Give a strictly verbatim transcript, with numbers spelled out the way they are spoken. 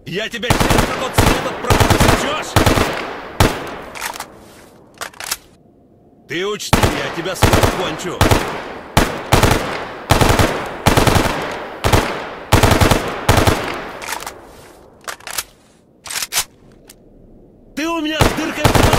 Я тебя через на тот свет отправлю, сечешь? Ты учти, я тебя скоро кончу. Ты у меня с дыркой в